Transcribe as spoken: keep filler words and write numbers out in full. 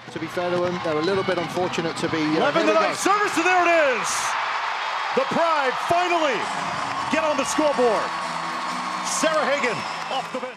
To be fair to them, they're a little bit unfortunate to be... Uh, eleven to nine, service, and there it is! The Pride finally get on the scoreboard. Sarah Hagen off the bench.